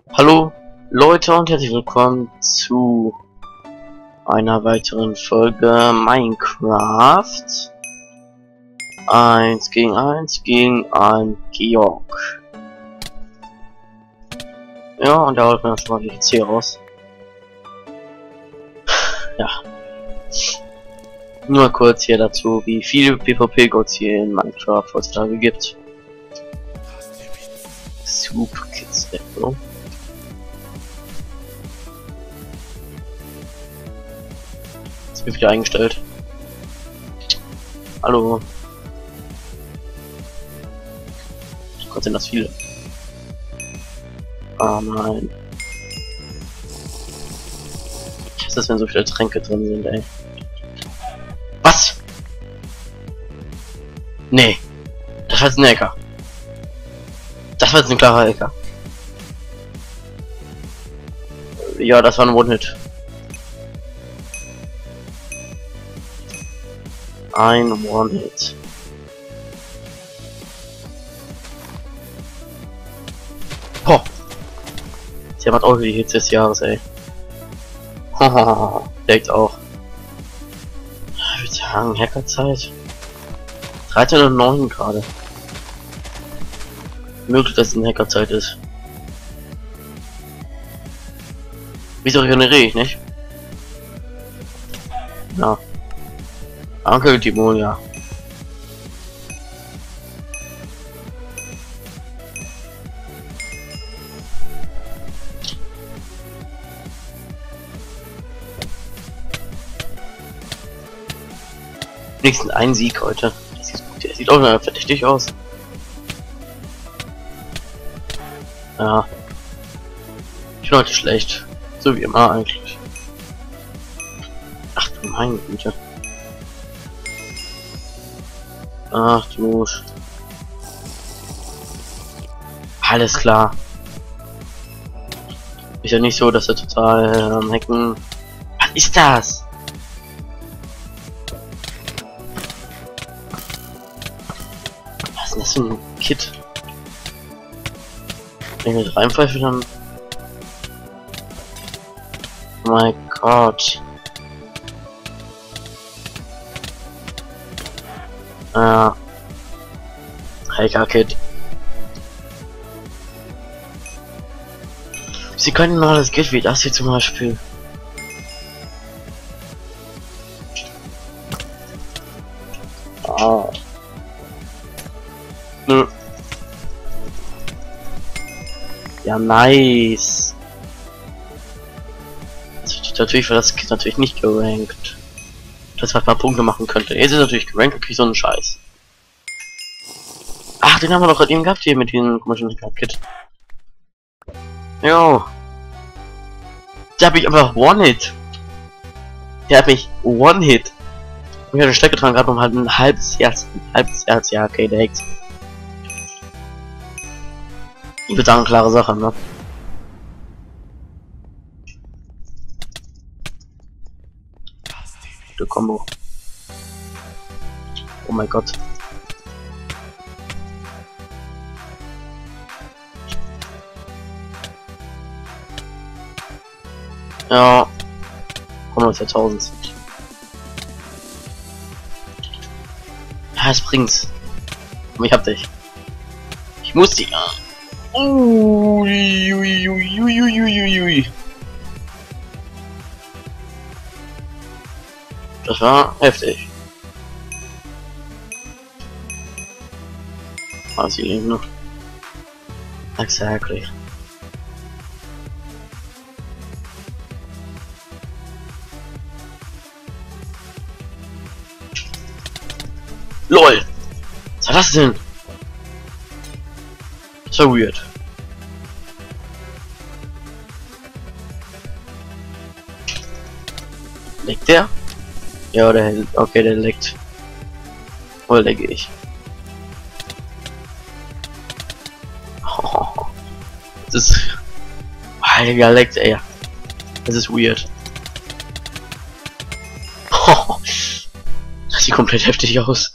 Hallo Leute und herzlich willkommen zu einer weiteren Folge Minecraft 1 gegen ein Georg. Ja, und da holt man schon mal die jetzt hier raus. Ja. Nur kurz hier dazu, wie viele PvP-Gods hier in Minecraft heutzutage gibt. Super Kids, bro. Ist mir wieder eingestellt. Hallo. Gott, sind das viele. Ah nein. Was ist das, wenn so viele Tränke drin sind, ey? Was? Nee. Das war jetzt ein Hacker. Das war jetzt ein klarer Hacker. Ja, das war ein One-Hit. Ein One-Hit. Boah. Sie hat auch die Hits des Jahres, ey. Hahaha. Direkt auch. Ich würde sagen, Hackerzeit. 13:09 gerade. Möglich, dass es eine Hackerzeit ist. Wieso regeneriere ich nicht? Ja. Danke, Timonia. Nächsten ein Sieg heute. Das sieht gut. Der sieht auch mal verdächtig aus. Ja. Ich bin heute schlecht. So wie immer eigentlich. Ach du meine Güte. Ach du. Alles klar. Ist ja nicht so, dass er total am Hacken. Was ist das? Was ist denn das für ein Kit? Wenn ich mit reinpfeife, dann. Oh mein Gott. Hacker-Kit. Sie können mal das Geld wie das hier zum Beispiel. Ah. Nö. Ja, nice. Natürlich war das Kit natürlich nicht gerankt. Das was ein paar Punkte machen könnte. Jetzt ist natürlich gerankt, okay, so ein Scheiß. Ach, den haben wir doch gerade eben gehabt hier mit diesem komischen Kit. Jo. Der hat mich einfach One-Hit. Der hat mich One-Hit. Ich hatte Strecke dran gerade um halt ein halbes Herz. Ja, okay, der hackt. Ich würde sagen, klare Sache, ne? Gute Combo. Oh mein Gott. Ja. 100.000. Ja, es bringt's. Aber ich hab dich. Ich muss die. Ui. Das war heftig. Ah, sie leben noch. Exactly. LOL! Was war das denn? Das war weird. Leckt der? Ja, der. Okay, der leckt. Oder lecke ich? Oh, das ist. Heiliger leckt, ey. Das ist weird. Oh, das sieht komplett heftig aus.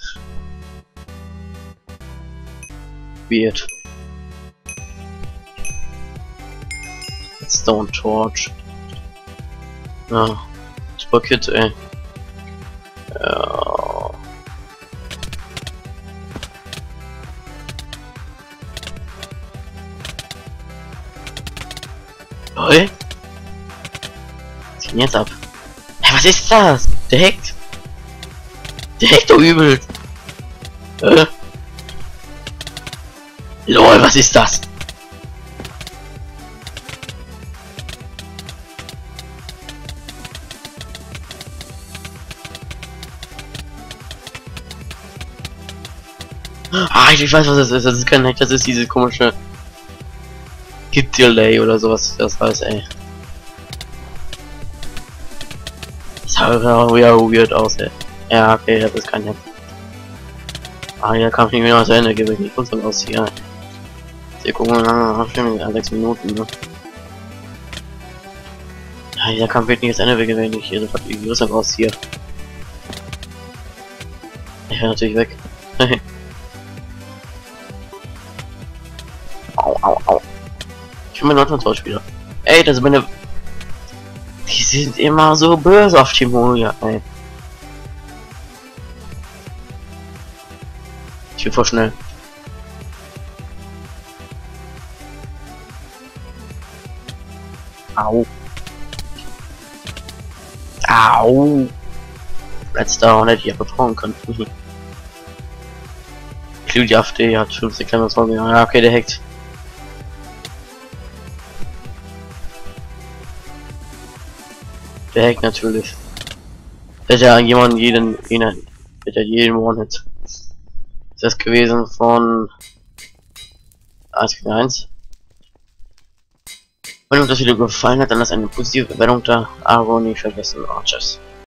Weird. Redstone Torch. Ja. Super Kit, ey. Ja. Lol. Was geht denn jetzt ab? Hey, was ist das? Der hackt. Der hackt doch übel. Lol, was ist das? Ah, ich weiß, was das ist. Das ist kein Hack, das ist diese komische Git Delay oder sowas. Das heißt, ey. Das sah ja weird aus, ey. Ja, okay, das ist kein Hack. Ah, hier kann ich nicht mehr zu Ende geben. Ich muss dann aus hier. Wir gucken, stimmt, 6 Minuten, ne? Ja, dieser Kampf wird nicht das Ende gewesen. Ich hier sofort die Rüstung raus hier. Ich werde natürlich weg. Au, au, au. Ich bin mein Schauspieler. Ey, das ist meine. Die sind immer so böse auf Timonia, ey. Ich bin voll schnell. Au. Au. Letzter hätte ich ja betrauen können. Ich liebe die AfD, hat 50 kleine Sorgen. Ja, okay, der hackt. Der hackt natürlich. Der hat ja jemand jeden One-Hit. Ist das gewesen von 1 gegen 1. Wenn euch das Video gefallen hat, dann lasst eine positive Bewertung da. Aber nicht vergessen. Tschüss.